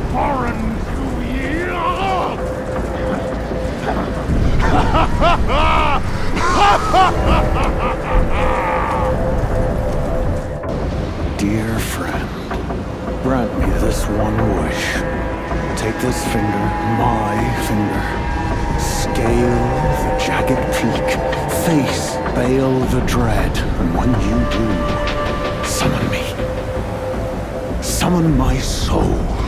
foreign to ye. Dear friend, grant me this one wish. Take this finger, my finger, scale the jagged peak, face Bayle the Dread, and when you do, summon me. Summon my soul.